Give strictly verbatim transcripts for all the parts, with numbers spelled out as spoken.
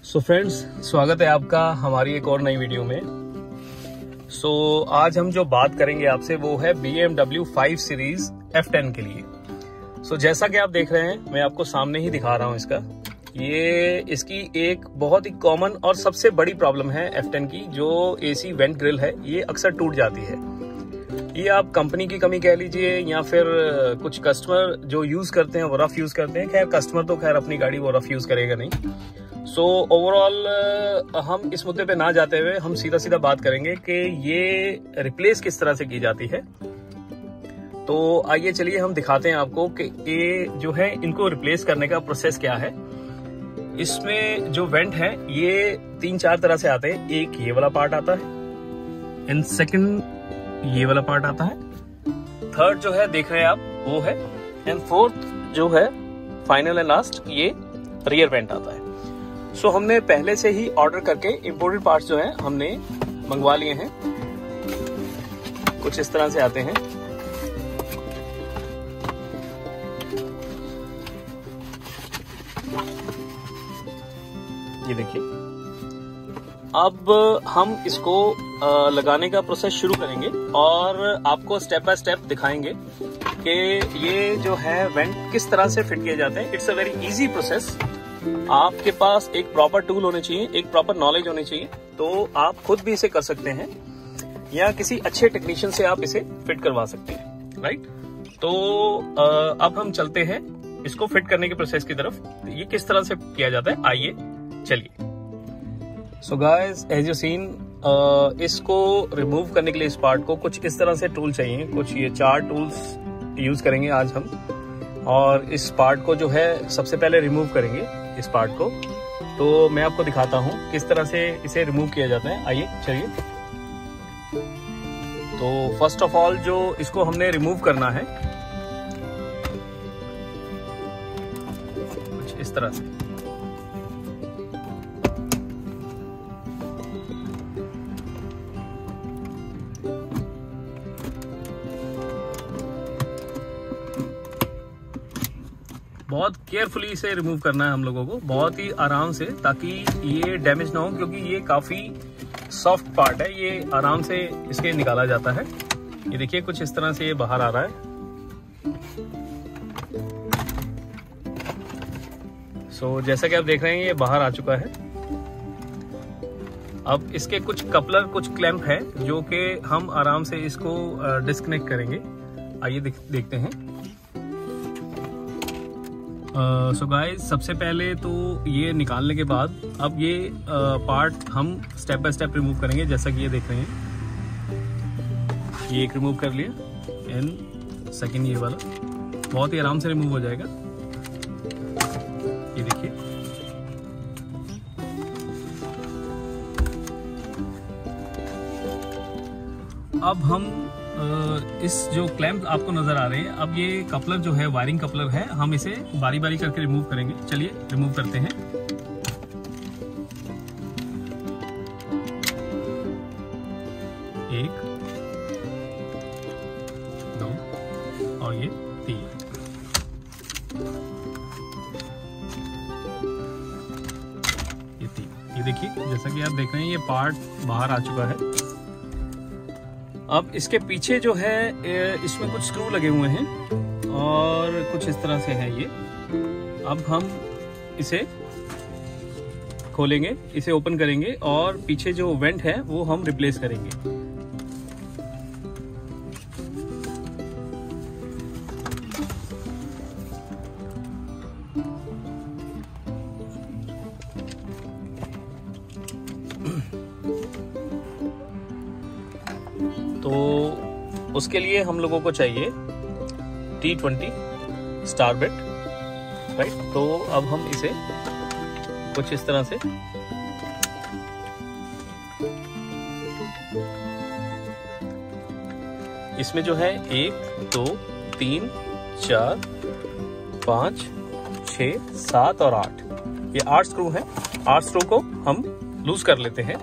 So friends, स्वागत है आपका हमारी एक और नई वीडियो में। सो so, आज हम जो बात करेंगे आपसे वो है B M W five series F ten के लिए। सो so, जैसा कि आप देख रहे हैं, मैं आपको सामने ही दिखा रहा हूं इसका। ये इसकी एक बहुत ही कॉमन और सबसे बड़ी प्रॉब्लम है एफ टेन की, जो एसी वेंट ग्रिल है, ये अक्सर टूट जाती है। ये आप कंपनी की कमी कह लीजिए या फिर कुछ कस्टमर जो यूज करते हैं वो रफ यूज करते हैं। खैर, कस्टमर तो खैर अपनी गाड़ी वो रफ यूज करेगा नहीं। सो so, ओवरऑल हम इस मुद्दे पे ना जाते हुए हम सीधा सीधा बात करेंगे कि ये रिप्लेस किस तरह से की जाती है। तो आइए चलिए हम दिखाते हैं आपको कि ये जो है इनको रिप्लेस करने का प्रोसेस क्या है। इसमें जो वेंट है ये तीन चार तरह से आते हैं। एक ये वाला पार्ट आता है, एंड सेकंड ये वाला पार्ट आता है, थर्ड जो है देख रहे हैं आप वो है, एंड फोर्थ जो है फाइनल एंड लास्ट ये रियर वेंट आता है। सो so, हमने पहले से ही ऑर्डर करके इंपोर्टेड पार्ट्स जो हैं हमने मंगवा लिए हैं। कुछ इस तरह से आते हैं। ये देखिए, अब हम इसको लगाने का प्रोसेस शुरू करेंगे और आपको स्टेप बाय स्टेप दिखाएंगे कि ये जो है वेंट किस तरह से फिट किए जाते हैं। It's a very easy process. आपके पास एक प्रॉपर टूल होने चाहिए, एक प्रॉपर नॉलेज होनी चाहिए, तो आप खुद भी इसे कर सकते हैं या किसी अच्छे टेक्नीशियन से आप इसे फिट करवा सकते हैं, राइट। तो अब हम चलते हैं इसको फिट करने के प्रोसेस की तरफ। ये किस तरह से किया जाता है, आइए चलिए। So guys, as you seen, इसको रिमूव करने के लिए इस पार्ट को कुछ इस तरह से टूल चाहिए। कुछ ये चार टूल्स यूज करेंगे आज हम, और इस पार्ट को जो है सबसे पहले रिमूव करेंगे इस पार्ट को। तो मैं आपको दिखाता हूं किस तरह से इसे रिमूव किया जाता है। आइए चलिए। तो फर्स्ट ऑफ ऑल जो इसको हमने रिमूव करना है कुछ इस तरह से। बहुत केयरफुली इसे रिमूव करना है हम लोगों को, बहुत ही आराम से, ताकि ये डैमेज ना हो, क्योंकि ये काफी सॉफ्ट पार्ट है। ये आराम से इसके निकाला जाता है। ये देखिए, कुछ इस तरह से ये बाहर आ रहा है। सो so, जैसा कि आप देख रहे हैं ये बाहर आ चुका है। अब इसके कुछ कपलर, कुछ क्लैंप है जो कि हम आराम से इसको डिस्कनेक्ट करेंगे। आइए देख, देखते हैं। सो uh, गाइस so सबसे पहले तो ये निकालने के बाद अब ये पार्ट uh, हम स्टेप बाय स्टेप रिमूव करेंगे। जैसा कि ये देख रहे हैं, ये एक रिमूव कर लिया, एंड सेकंड ये वाला बहुत ही आराम से रिमूव हो जाएगा। ये देखिए, अब हम इस जो क्लैंप आपको नजर आ रहे हैं, अब ये कपलर जो है वायरिंग कपलर है, हम इसे बारी बारी करके रिमूव करेंगे। चलिए रिमूव करते हैं। एक, दो और ये तीन। ये तीन, ये देखिए, जैसा कि आप देख रहे हैं ये पार्ट बाहर आ चुका है। अब इसके पीछे जो है इसमें कुछ स्क्रू लगे हुए हैं और कुछ इस तरह से है ये। अब हम इसे खोलेंगे, इसे ओपन करेंगे और पीछे जो वेंट है वो हम रिप्लेस करेंगे। तो उसके लिए हम लोगों को चाहिए T twenty star bit, right. तो अब हम इसे कुछ इस तरह से इसमें जो है एक, दो, तीन, चार, पाँच, छः, सात और आठ, ये आठ स्क्रू हैं। आठ स्क्रू को हम लूज कर लेते हैं।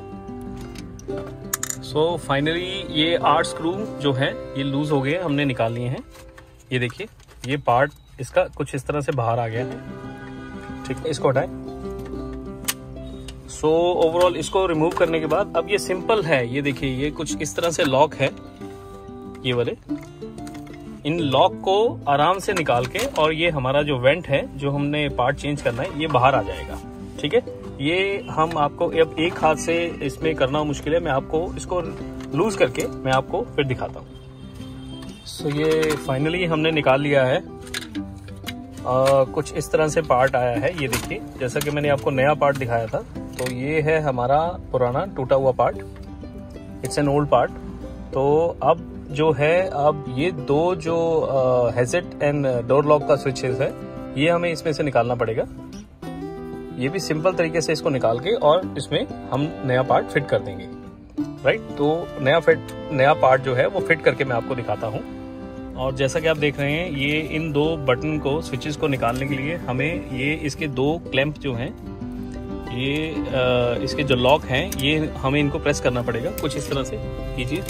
सो so, फाइनली ये आठ स्क्रू जो है ये लूज हो गए, हमने निकाल लिए हैं। ये देखिए, ये पार्ट इसका कुछ इस तरह से बाहर आ गया है। ठीक है, इसको हटाएं। सो ओवरऑल इसको रिमूव करने के बाद अब ये सिंपल है, ये देखिए ये कुछ इस तरह से लॉक है ये वाले। इन लॉक को आराम से निकाल के और ये हमारा जो वेंट है जो हमने पार्ट चेंज करना है ये बाहर आ जाएगा। ठीक है, ये हम आपको अब एक हाथ से इसमें करना मुश्किल है, मैं आपको इसको लूज करके मैं आपको फिर दिखाता हूँ। सो so, ये फाइनली हमने निकाल लिया है। आ, कुछ इस तरह से पार्ट आया है, ये देखिए जैसा कि मैंने आपको नया पार्ट दिखाया था। तो ये है हमारा पुराना टूटा हुआ part, it's an old part. तो अब जो है अब ये दो जो हैजेट एंड डोर लॉक का स्विचेस है ये हमें इसमें से निकालना पड़ेगा। ये भी सिंपल तरीके से इसको निकाल के और इसमें हम नया पार्ट फिट कर देंगे, राइट। तो नया फिट नया पार्ट जो है वो फिट करके मैं आपको दिखाता हूँ। और जैसा कि आप देख रहे हैं ये इन दो बटन को स्विचेस को निकालने के लिए हमें ये इसके दो क्लैंप जो हैं ये आ, इसके जो लॉक हैं ये हमें इनको प्रेस करना पड़ेगा कुछ इस तरह से। ये चीज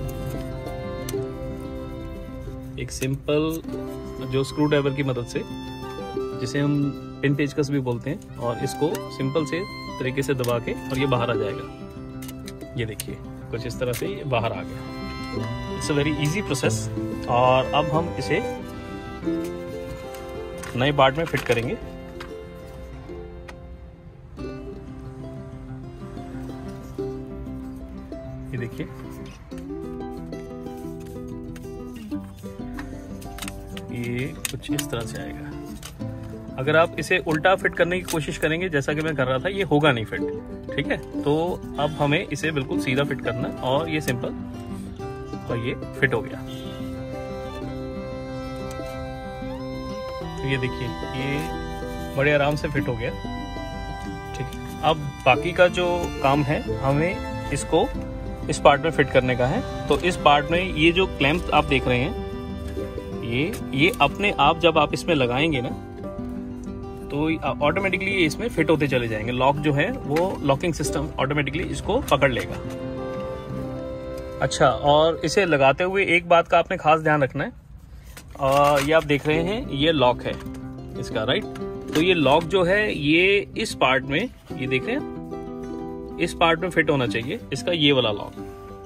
एक सिंपल जो स्क्रू ड्राइवर की मदद से, जिसे हम पिन पेचकस भी बोलते हैं, और इसको सिंपल से तरीके से दबा के और ये बाहर आ जाएगा। ये देखिए कुछ इस तरह से ये बाहर आ गया। It's a very easy process. और अब हम इसे नए पार्ट में फिट करेंगे। ये देखिए ये कुछ इस तरह से आएगा। अगर आप इसे उल्टा फिट करने की कोशिश करेंगे जैसा कि मैं कर रहा था ये होगा नहीं फिट। ठीक है, तो अब हमें इसे बिल्कुल सीधा फिट करना है और ये सिंपल, और ये फिट हो गया। तो ये देखिए ये बड़े आराम से फिट हो गया। ठीक है, अब बाकी का जो काम है हमें इसको इस पार्ट में फिट करने का है। तो इस पार्ट में ये जो क्लैंप आप देख रहे हैं ये ये अपने आप जब आप इसमें लगाएंगे ना तो ऑटोमेटिकली ये इसमें फिट होते चले जाएंगे। लॉक जो है वो लॉकिंग सिस्टम ऑटोमेटिकली इसको पकड़ लेगा। अच्छा, और इसे लगाते हुए एक बात का आपने खास ध्यान रखना है। आ, ये आप देख रहे हैं ये लॉक है इसका, राइट। तो ये लॉक जो है ये इस पार्ट में, ये देख रहे हैं इस पार्ट में फिट होना चाहिए इसका ये वाला लॉक।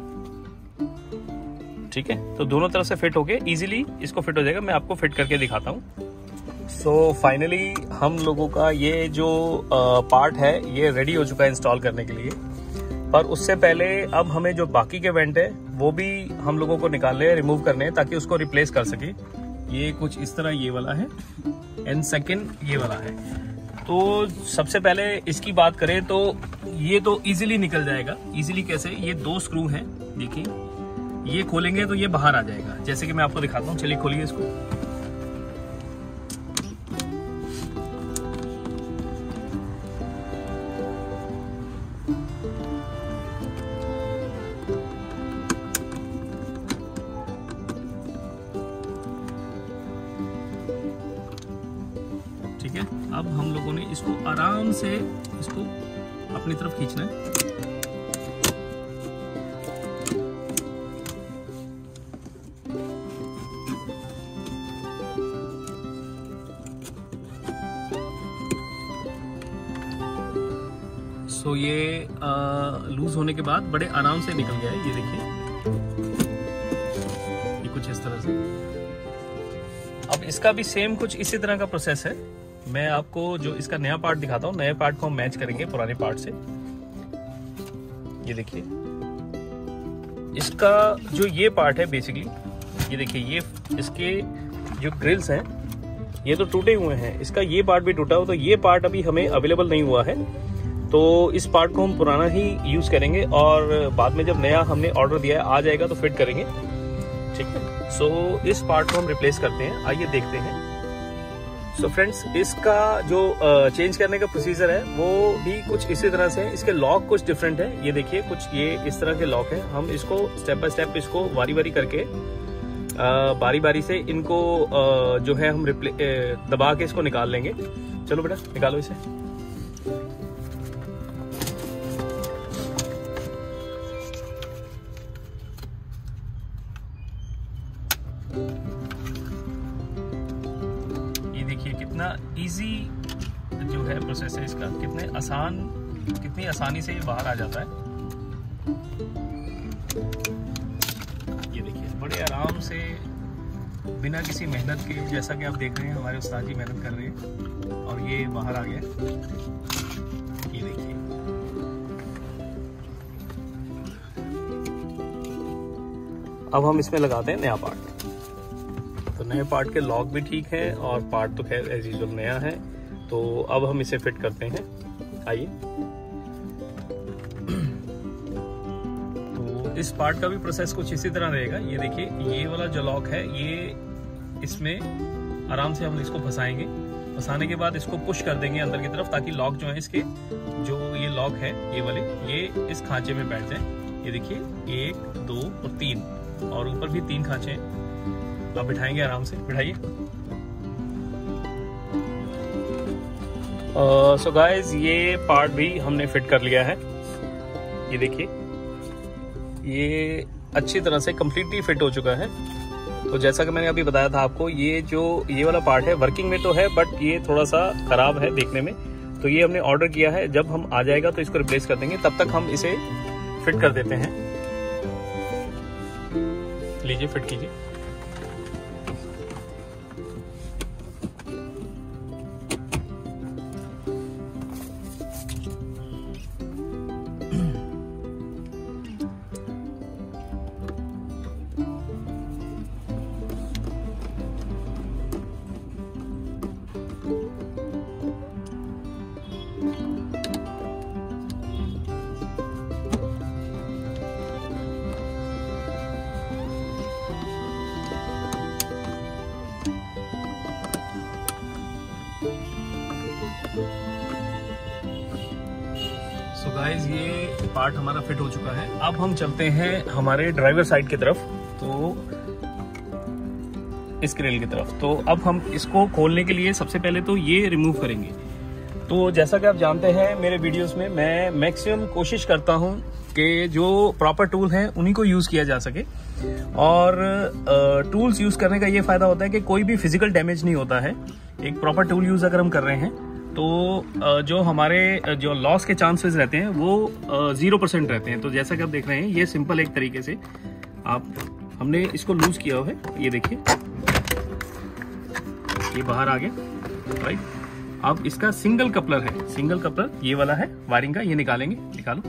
ठीक है, तो दोनों तरफ से फिट होके इजीली इसको फिट हो जाएगा। मैं आपको फिट करके दिखाता हूँ। सो फाइनली हम लोगों का ये जो पार्ट है ये रेडी हो चुका है इंस्टॉल करने के लिए। पर उससे पहले अब हमें जो बाकी के वेंट है वो भी हम लोगों को निकालने रिमूव करने हैं ताकि उसको रिप्लेस कर सके। ये कुछ इस तरह ये वाला है एंड सेकंड ये वाला है। तो सबसे पहले इसकी बात करें तो ये तो इजीली निकल जाएगा। इजीली कैसे, ये दो स्क्रू हैं, देखिए ये खोलेंगे तो ये बाहर आ जाएगा, जैसे कि मैं आपको दिखाता हूँ। चलिए खोलिए इसको। ठीक है, अब हम लोगों ने इसको आराम से इसको अपनी तरफ खींचना है। सो ये लूज होने के बाद बड़े आराम से निकल गया है। ये देखिए ये कुछ इस तरह से। अब इसका भी सेम कुछ इसी तरह का प्रोसेस है। मैं आपको जो इसका नया पार्ट दिखाता हूँ, नए पार्ट को हम मैच करेंगे पुराने पार्ट से। ये देखिए इसका जो ये पार्ट है बेसिकली, ये देखिए ये इसके जो ग्रिल्स हैं ये तो टूटे हुए हैं, इसका ये पार्ट भी टूटा हो। तो ये पार्ट अभी हमें अवेलेबल नहीं हुआ है, तो इस पार्ट को हम पुराना ही यूज करेंगे और बाद में जब नया हमने ऑर्डर दिया है आ जाएगा तो फिट करेंगे। ठीक है, सो so, इस पार्ट को हम रिप्लेस करते हैं। आइए देखते हैं। सो so फ्रेंड्स, इसका जो चेंज करने का प्रोसीजर है वो भी कुछ इसी तरह से है। इसके लॉक कुछ डिफरेंट है। ये देखिए कुछ ये इस तरह के लॉक है। हम इसको स्टेप बाय स्टेप इसको बारी बारी करके बारी बारी से इनको जो है हम रिप्ले दबा के इसको निकाल लेंगे। चलो बेटा निकालो इसे। ये देखिए कितना इजी जो है प्रोसेस है इसका, कितने आसान कितनी आसानी से ये बाहर आ जाता है। ये देखिए बड़े आराम से बिना किसी मेहनत के, जैसा कि आप देख रहे हैं हमारे उस्ताद जी मेहनत कर रहे हैं और ये बाहर आ गया। ये देखिए अब हम इसमें लगाते हैं नया पार्ट। तो नए पार्ट के लॉक भी ठीक है और पार्ट तो खैर एज यूजुअल नया है। तो अब हम इसे फिट करते हैं। आइए, तो इस पार्ट का भी प्रोसेस कुछ इसी तरह रहेगा। ये देखिए ये वाला जो लॉक है, ये इसमें आराम से हम इसको फंसाएंगे। फंसाने के बाद इसको पुश कर देंगे अंदर की तरफ, ताकि लॉक जो है इसके जो ये लॉक है ये वाले, ये इस खांचे में बैठ जाए। ये देखिए एक, दो और तीन, और ऊपर भी तीन खांचे हैं। आप बिठाएंगे आराम से, बिठाइए। सो गाइस ये पार्ट भी हमने फिट कर लिया है। ये देखिए ये अच्छी तरह से कंप्लीटली फिट हो चुका है। तो जैसा कि मैंने अभी बताया था आपको, ये जो ये वाला पार्ट है वर्किंग में तो है, बट ये थोड़ा सा खराब है देखने में। तो ये हमने ऑर्डर किया है, जब हम आ जाएगा तो इसको रिप्लेस कर देंगे। तब तक हम इसे फिट कर देते हैं। लीजिए फिट कीजिए। सो गाइस ये पार्ट हमारा फिट हो चुका है। अब हम चलते हैं हमारे ड्राइवर साइड की तरफ, तो इस ग्रिल की तरफ। तो अब हम इसको खोलने के लिए सबसे पहले तो ये रिमूव करेंगे। तो जैसा कि आप जानते हैं मेरे वीडियोस में मैं मैक्सिमम कोशिश करता हूं कि जो प्रॉपर टूल हैं उन्हीं को यूज किया जा सके। और टूल्स यूज करने का ये फायदा होता है कि कोई भी फिजिकल डैमेज नहीं होता है। एक प्रॉपर टूल यूज अगर हम कर रहे हैं तो जो हमारे जो लॉस के चांसेस रहते हैं वो जीरो परसेंट रहते हैं। तो जैसा कि आप देख रहे हैं ये सिंपल एक तरीके से आप हमने इसको लूज किया हुआ है। ये देखिए ये बाहर आ गया, राइट। अब इसका सिंगल कपलर है, सिंगल कपलर ये वाला है वायरिंग का, ये निकालेंगे। निकालो।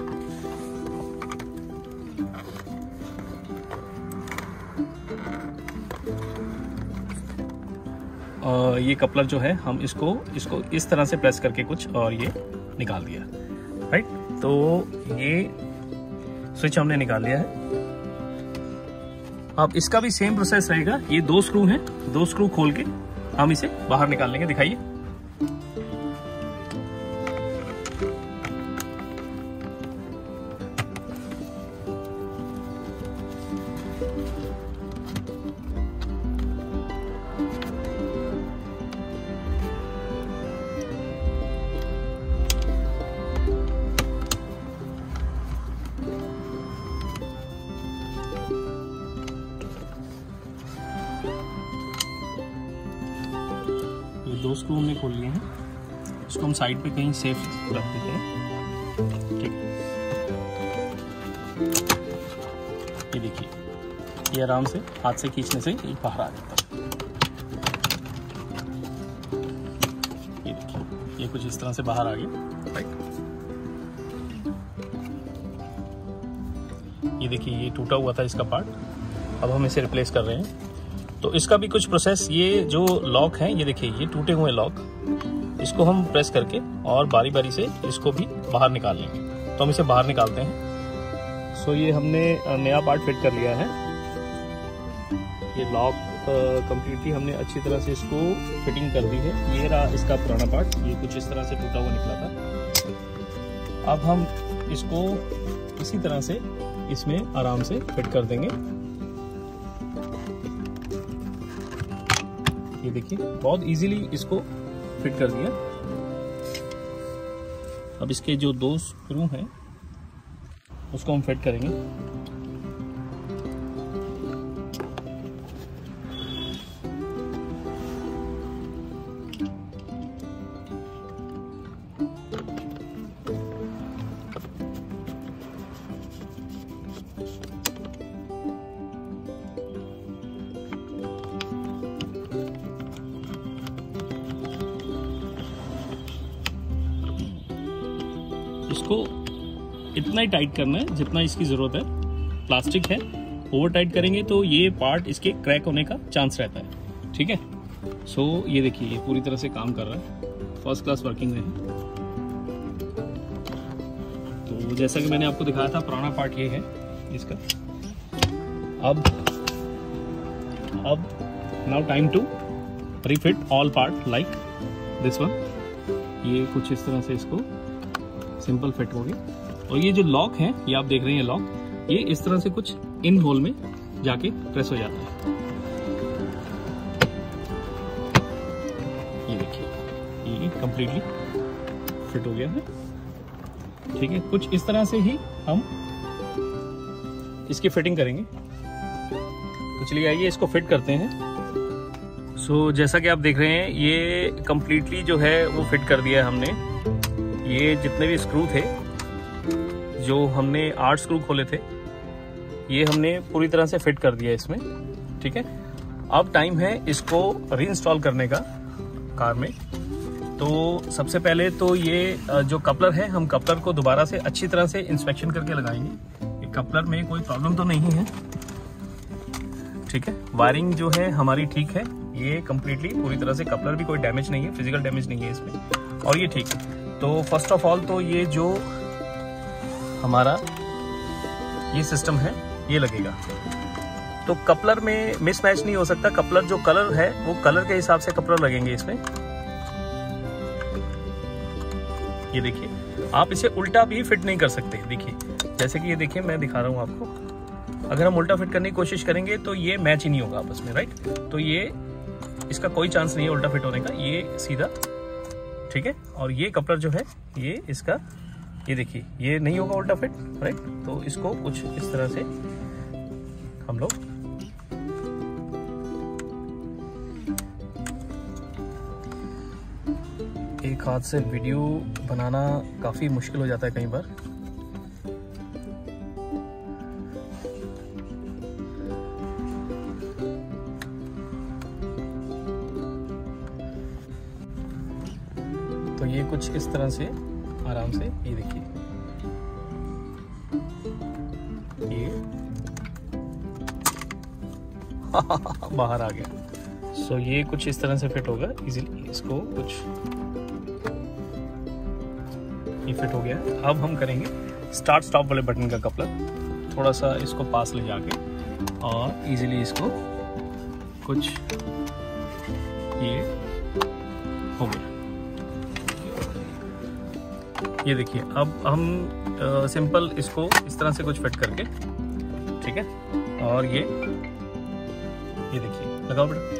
और ये कपलर जो है हम इसको इसको इस तरह से प्रेस करके कुछ और ये निकाल दिया, राइट। तो ये स्विच हमने निकाल लिया है। अब इसका भी सेम प्रोसेस रहेगा। ये दो स्क्रू हैं, दो स्क्रू खोल के हम इसे बाहर निकाल लेंगे। दिखाइए। दो स्क्रू हमने खोल लिए हैं, इसको हम साइड पे कहीं सेफ रख देते हैं, ठीक है। ये देखिए ये आराम से हाथ से खींचने से ये बाहर आ जाता है। ये देखिए ये कुछ इस तरह से बाहर आ गया, राइट। ये देखिए ये टूटा हुआ था इसका पार्ट, अब हम इसे रिप्लेस कर रहे हैं। तो इसका भी कुछ प्रोसेस, ये जो लॉक है ये देखिए ये टूटे हुए लॉक, इसको हम प्रेस करके और बारी बारी से इसको भी बाहर निकाल लेंगे। तो हम इसे बाहर निकालते हैं। सो ये हमने नया पार्ट फिट कर लिया है। ये लॉक कंप्लीटली हमने अच्छी तरह से इसको फिटिंग कर दी है। ये रहा इसका पुराना पार्ट, ये कुछ इस तरह से टूटा हुआ निकला था। अब हम इसको इसी तरह से इसमें आराम से फिट कर देंगे। ये देखिए बहुत इजीली इसको फिट कर दिया। अब इसके जो दो स्क्रू हैं उसको हम फिट करेंगे। इसको इतना ही टाइट करना है जितना इसकी ज़रूरत है। प्लास्टिक है, ओवर टाइट करेंगे तो ये पार्ट इसके क्रैक होने का चांस रहता है। ठीक है, सो so, ये देखिए ये पूरी तरह से काम कर रहा है, फर्स्ट क्लास वर्किंग में है। तो जैसा कि मैंने आपको दिखाया था, पुराना पार्ट ये है इसका। अब अब now time to refit all part like this one. ये कुछ इस तरह से इसको सिंपल फिट हो गया। और ये जो लॉक है, ये आप देख रहे हैं लॉक, ये इस तरह से कुछ इन होल में जाके प्रेस हो जाता है। ये देखिए ये कंप्लीटली फिट हो गया है। ठीक है, कुछ इस तरह से ही हम इसकी फिटिंग करेंगे। तो चलिए आइए इसको फिट करते हैं। सो so, जैसा कि आप देख रहे हैं, ये कंप्लीटली जो है वो फिट कर दिया है हमने। ये जितने भी स्क्रू थे, जो हमने आठ स्क्रू खोले थे, ये हमने पूरी तरह से फिट कर दिया इसमें। ठीक है, अब टाइम है इसको रीइंस्टॉल करने का कार में। तो सबसे पहले तो ये जो कपलर है, हम कपलर को दोबारा से अच्छी तरह से इंस्पेक्शन करके लगाएंगे। कपलर में कोई प्रॉब्लम तो नहीं है। ठीक है, वायरिंग जो है हमारी ठीक है, ये कंप्लीटली पूरी तरह से, कपलर भी कोई डैमेज नहीं है, फिजिकल डैमेज नहीं है इसमें, और ये ठीक है। तो फर्स्ट ऑफ ऑल तो ये जो हमारा ये सिस्टम है ये लगेगा। तो कपलर में मिसमैच नहीं हो सकता। कपलर जो कलर है वो कलर के हिसाब से कपलर लगेंगे इसमें। ये देखिए, आप इसे उल्टा भी फिट नहीं कर सकते। देखिए जैसे कि ये देखिए, मैं दिखा रहा हूं आपको। अगर हम उल्टा फिट करने की कोशिश करेंगे तो ये मैच ही नहीं होगा आपस में, राइट। तो ये इसका कोई चांस नहीं है उल्टा फिट होने का, ये सीधा। ठीक है, और ये कपलर जो है ये इसका, ये देखिए ये नहीं होगा उल्टा फिट, राइट। तो इसको कुछ इस तरह से हम लोग एक हाथ से वीडियो बनाना काफी मुश्किल हो जाता है कई बार। तो ये कुछ इस तरह से आराम से, ये देखिए ये बाहर आ गया। सो so, ये कुछ इस तरह से फिट होगा इजीली। इसको कुछ ये फिट हो गया। अब हम करेंगे स्टार्ट स्टॉप वाले बटन का कपलर। थोड़ा सा इसको पास ले जाके और इजीली इसको कुछ ये हो गया। ये देखिए, अब हम आ, सिंपल इसको इस तरह से कुछ फिट करके, ठीक है, और ये ये देखिए लगाओ बेटा।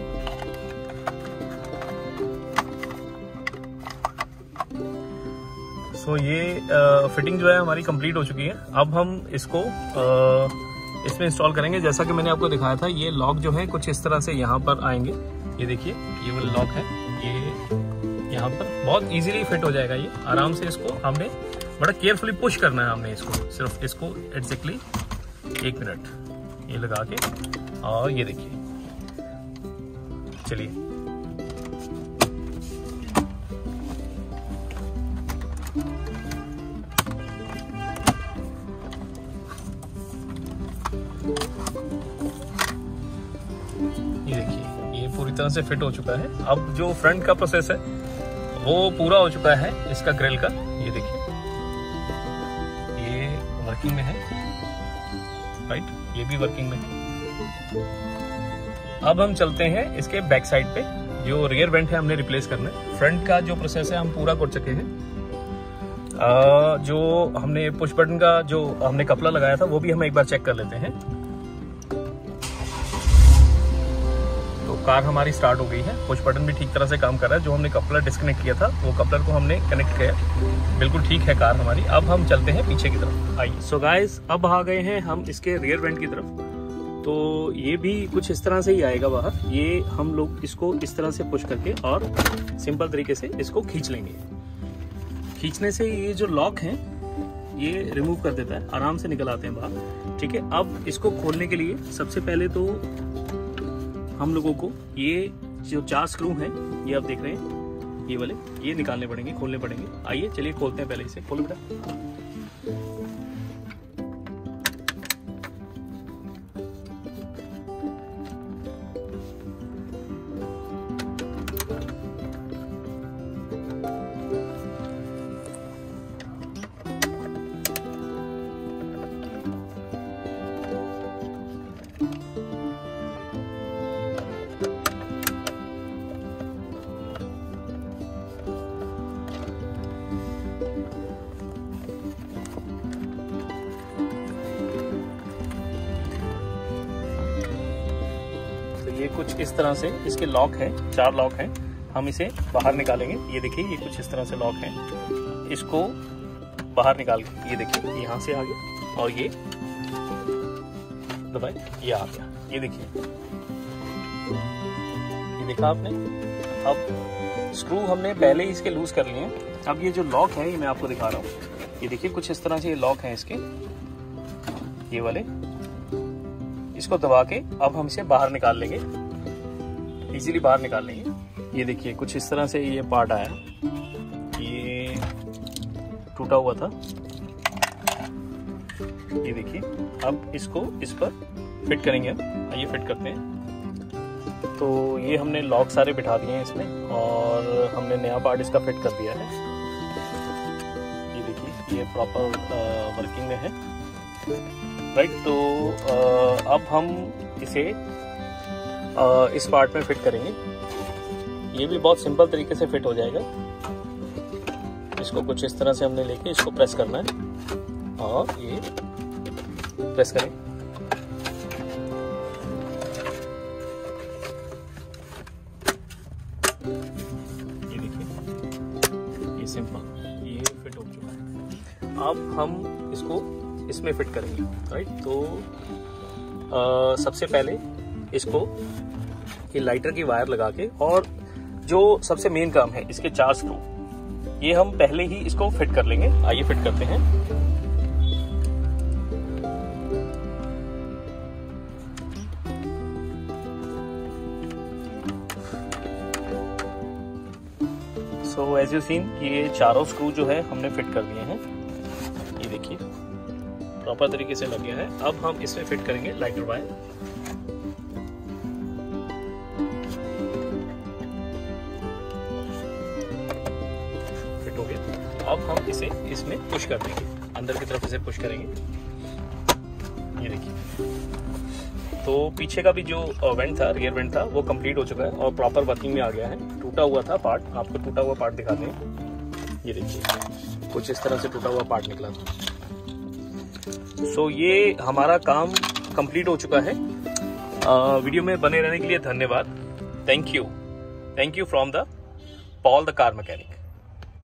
सो so, ये आ, फिटिंग जो है हमारी कंप्लीट हो चुकी है। अब हम इसको आ, इसमें इंस्टॉल करेंगे। जैसा कि मैंने आपको दिखाया था, ये लॉक जो है कुछ इस तरह से यहाँ पर आएंगे। ये देखिए ये वो लॉक है, ये यहाँ पर बहुत इजीली फिट हो जाएगा। ये आराम से इसको हमने बड़ा केयरफुली पुश करना है। हमने इसको सिर्फ इसको एग्जैक्टली एक मिनट ये लगा के, और ये देखिए, चलिए ये देखिए ये पूरी तरह से फिट हो चुका है। अब जो फ्रंट का प्रोसेस है वो पूरा हो चुका है इसका ग्रिल का। ये देखिए ये वर्किंग में है, राइट, ये भी वर्किंग में है। अब हम चलते हैं इसके बैक साइड पे। जो रियर वेंट है हमने रिप्लेस करना है। फ्रंट का जो प्रोसेस है हम पूरा कर चुके हैं। आ, जो हमने पुश बटन का जो हमने कपड़ा लगाया था वो भी हम एक बार चेक कर लेते हैं। कार हमारी स्टार्ट हो गई है। पुश बटन भी ठीक तरह से काम कर रहा है। जो हमने कपलर डिस्कनेक्ट किया था वो कपलर को हमने कनेक्ट किया, बिल्कुल ठीक है कार हमारी। अब हम चलते हैं पीछे की तरफ, आइए। सो गाइस, अब आ गए हैं हम इसके रियर वेंट की तरफ। तो ये भी कुछ इस तरह से ही आएगा बाहर। ये हम लोग इसको इस तरह से पुश करके और सिंपल तरीके से इसको खींच लेंगे। खींचने से ये जो लॉक है ये रिमूव कर देता है, आराम से निकल आते हैं बाहर। ठीक है, अब इसको खोलने के लिए सबसे पहले तो हम लोगों को ये जो चार स्क्रू हैं, ये आप देख रहे हैं, ये वाले ये निकालने पड़ेंगे, खोलने पड़ेंगे। आइए चलिए खोलते हैं, पहले इसे खोलो बेटा। ये कुछ इस तरह से इसके लॉक है, चार लॉक हैं। हम इसे बाहर निकालेंगे। ये देखिए ये कुछ इस तरह से लॉक हैं। इसको बाहर निकाल के ये देखिए यहाँ से आ गया और ये दबाए ये आ गया। ये देखिए, ये देखा आपने। अब स्क्रू हमने पहले ही इसके लूज कर लिए हैं। अब ये जो लॉक है ये मैं आपको दिखा रहा हूँ। ये देखिए कुछ इस तरह से ये लॉक हैं इसके, ये वाले। इसको दबा के अब हम इसे बाहर निकाल लेंगे, इजीली बाहर निकाल लेंगे। ये देखिए कुछ इस तरह से ये पार्ट आया, ये टूटा हुआ था। ये देखिए अब इसको इस पर फिट करेंगे। हम आइए फिट करते हैं। तो ये हमने लॉक सारे बिठा दिए हैं इसमें और हमने नया पार्ट इसका फिट कर दिया है। ये देखिए ये प्रॉपर वर्किंग में है, राइट। तो आ, अब हम इसे आ, इस पार्ट में फिट करेंगे। ये भी बहुत सिंपल तरीके से फिट हो जाएगा। इसको कुछ इस तरह से हमने लेके इसको प्रेस करना है और ये प्रेस करें। ये देखिए ये सिंपल ये फिट हो चुका है। अब हम इसको इसमें फिट करेंगे, राइट। तो आ, सबसे पहले इसको ये लाइटर की वायर लगा के, और जो सबसे मेन काम है इसके चार स्क्रू, ये हम पहले ही इसको फिट कर लेंगे। आइए फिट करते हैं। सो एज यू सीन ये चारों स्क्रू जो है हमने फिट कर दिए हैं। ये देखिए प्रॉपर तरीके से लग गया है। अब हम इसमें फिट करेंगे लाइटर वायर। फिट हो गया। अब हम इसे इसमें पुश कर देंगे, अंदर की तरफ इसे पुश करेंगे। ये देखिए तो पीछे का भी जो वेंट था, रियर वेंट था, वो कंप्लीट हो चुका है और प्रॉपर वर्किंग में आ गया है। टूटा हुआ था पार्ट, आपको टूटा हुआ पार्ट दिखाते हैं। ये देखिए कुछ इस तरह से टूटा हुआ पार्ट निकला था। सो so, ये हमारा काम कंप्लीट हो चुका है। आ, वीडियो में बने रहने के लिए धन्यवाद। Thank you thank you from the Paul the car mechanic.